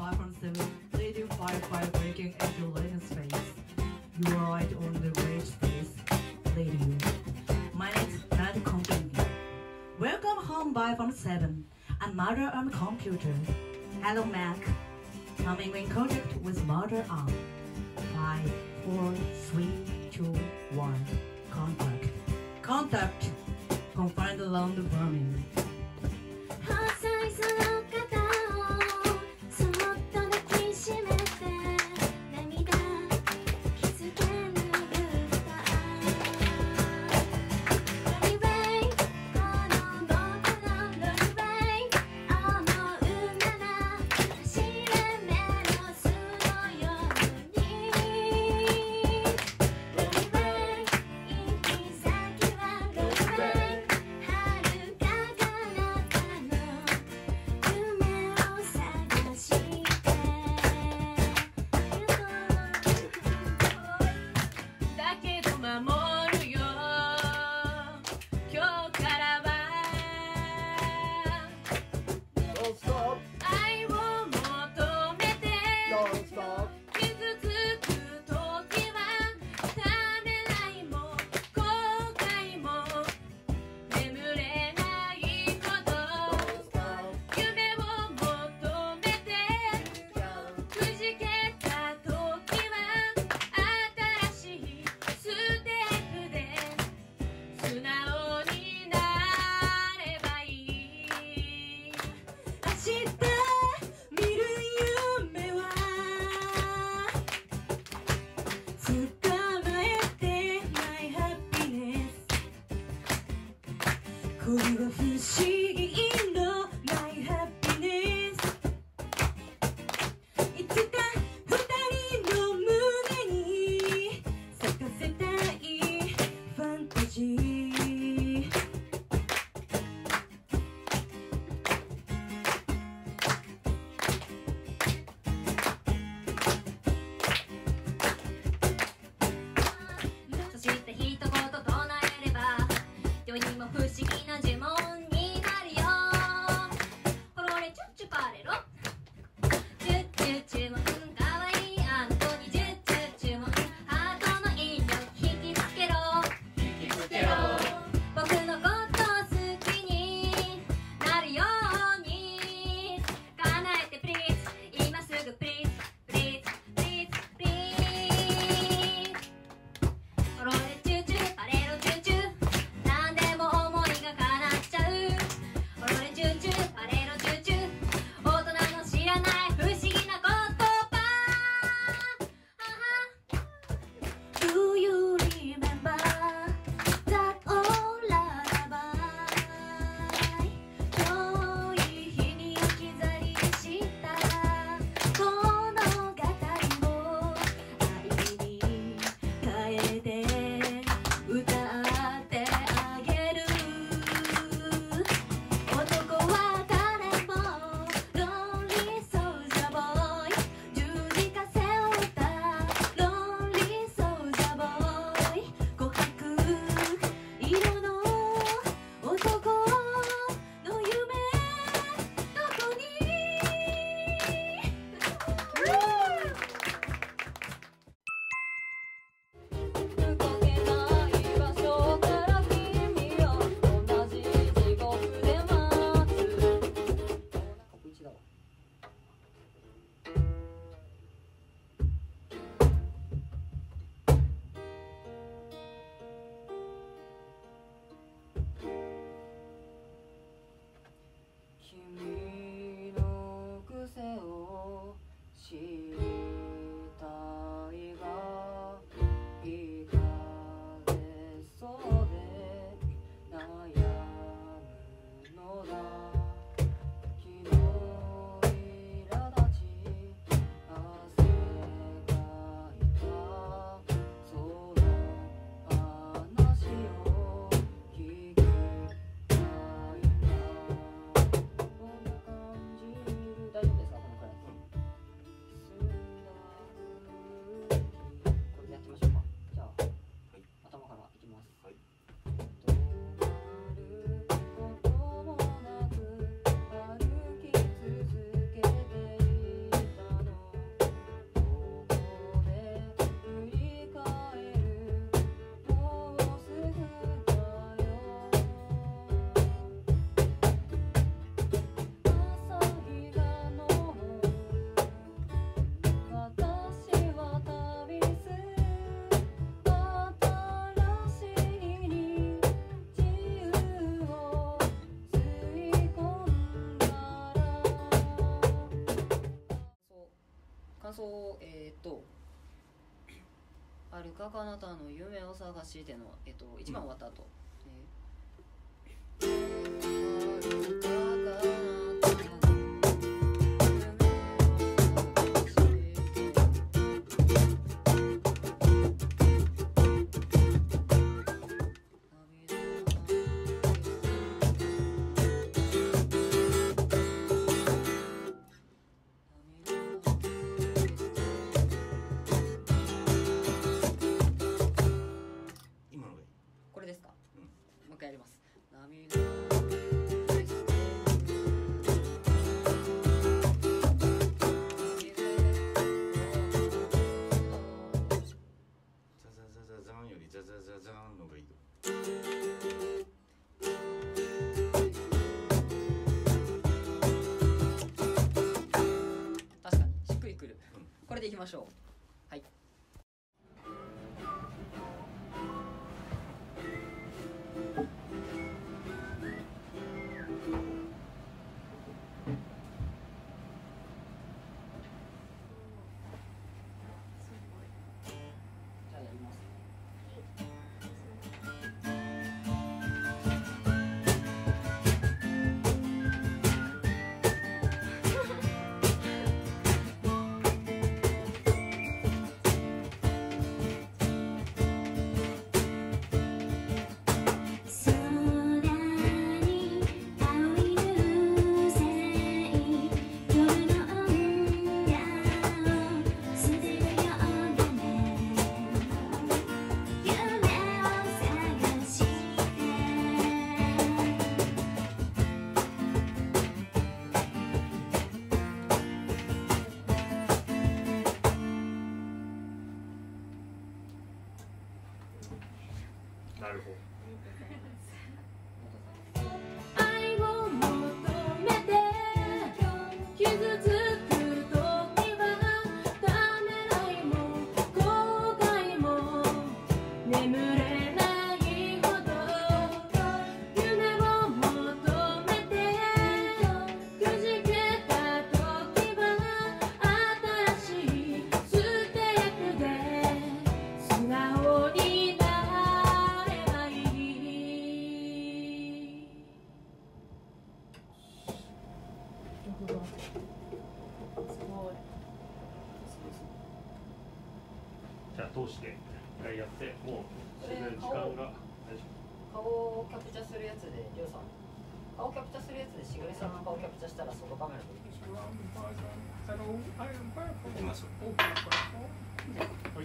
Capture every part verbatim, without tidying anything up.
five from seven, leading fire fire breaking into latent space. You are right on the rage space, lady. My name is Not Computer. Welcome home by from seven, and mother on computer. Hello Mac. Coming in contact with mother on five, four, three, two, one. Contact. Contact. Confined along the burning. 細いその肩をそっと抱きしめて涙気づけぬ歌 Anyway この僕の Anyway 思うなら走れメロスのように Anyway 行き先は Anyway 遥か彼方の夢を探してだけど守るよ今日からは愛を求めて傷つく時はためらいも後悔も眠れないこと夢を求めてくじけた時は新しいステップで素直になればいい明日見る夢は捕まえて My happiness 恋は不思議の My happiness いつか二人の胸に咲かせたいファンタジーそして一言唱えれば世にも不思議な呪文になるよコロレチュッチュパレロチュッチュチュモンかわいいあんこにチュッチュチュモンハートの引力引きつけろ引きつけろ僕のこと好きになるように叶えてプリーズ今すぐプリーズプリーズプリーズプリーズコロレチューチューパレロチューチューなんでも思いが叶っちゃうコロレチューチューパレロチューチュー大人の知らない不思議なこと感想、えっ、ー、とあるか彼方の夢を探しての、えっ、ー、といちばん終わった後、うん、えこれでいきましょう。はい。じゃあやります。 なるほど。 愛を求めて傷つく時はためらいも後悔も眠れないほど夢を求めてくじけた時は新しいステップで素直になじゃあ通して一回やってもう時間が顔をキャプチャーするやつでりょうさん顔キャプチャーするやつでしぐれさんの顔キャプチャーしたら外カメラでいきましょう。 はい。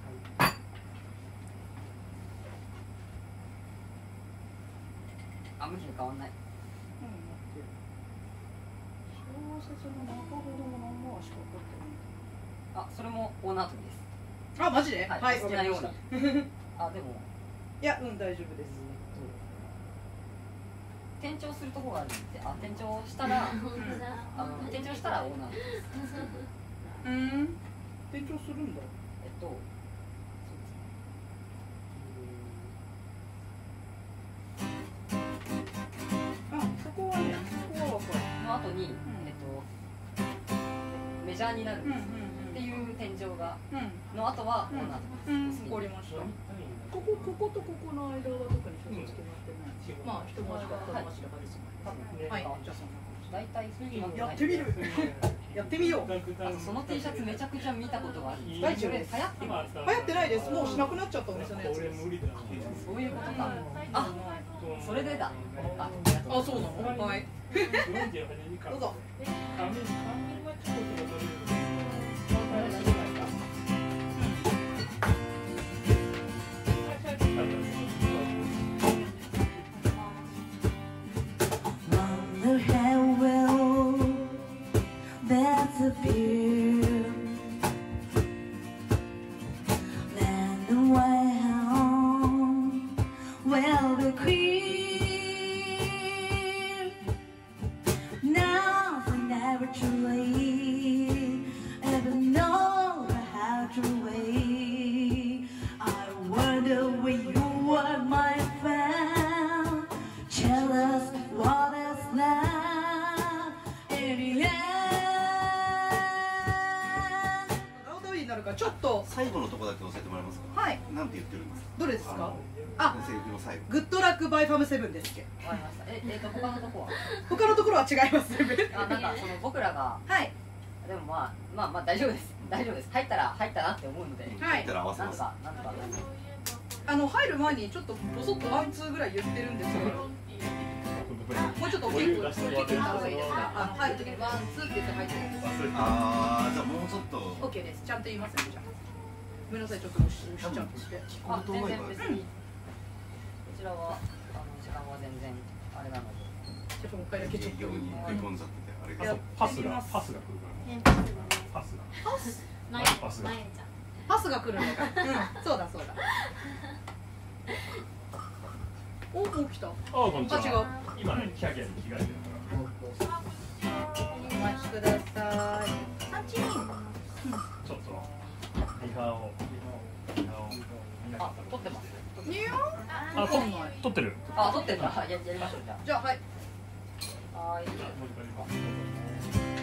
あ、向き変わんない。あ、それもオーナートです。 あ、マジで？ はい、 はい、 好きなように。あ、でも。 いや、うん、大丈夫です。 転調するとこがあるんで、あ、転調したら、あの転調したらオーナートです。 うん。転調するんだ。 えっと。 あ、そこはね、そこは分かる。 の後に、えっとメジャーになるんですっていう天井がの後はオーナートです。 わかりました。こここことここの間は特に所属決まってない。まあ一回しか二回しかですもんね。はい。じゃあそんな感じ。 大体やってみる。やってみよう。 あとその T シャツめちゃくちゃ見たことがある。 大丈夫。 流行ってますか？ 流行ってないです。もうしなくなっちゃったお店のやつ。 そういうことか。あ、それでだ。あ、 あ、そうなの？はい。どうぞ。 Wonder how well that's a beer. Then the way home will be clear. Nothing ever truly ever know how to wait. I wonder where you are, my friend. Tell us what is love in the end. からちょっと最後のとこだけ教えてもらえますか。 はい。 なんて言ってるんですか。 どれですか。あ、 セリフの最後。 グッドラックバイファムセブンですっけ。 わかりました。え、えっと他のとこは。 他のところは違います。 あ、なんかその僕らが。 はい。 でもまあまあまあ大丈夫です。大丈夫です。入ったら入ったなって思うので。 はい。 入ったら合わせなんとます。 かなんとか。 あの入る前にちょっとボソッとワンツーぐらい言ってるんですけど。もうちょっと大きく大きく言った方がいいですか。あの入る時にワンツーって言って入ってるんですか。 ああ、じゃあもうちょっと。 オッケーです。ちゃんと言いますね。じゃあ。ごめんなさい、ちょっと無視しちゃってして。 あ、全然別に。こちらはあの時間は全然あれなので。 ちょっともう一回だけちょっと。 ように食い込んじゃっててあれあが。 とパスがパスが来るからパスがパス。 なパスがえちゃんパスが来るのか。うん、そうだそうだ。お、もう来た。 ああ、こんにちは。 あ、違う。 今ね、キャキャに着替えてるからお待ちください。あっちに。 ちょっとリハをリハを見なかあっ、た撮ってます。 いやあ、と撮ってる。 あ、撮ってんだ。ややりましょうじゃじゃあはい。 あ。はーい。 もう一回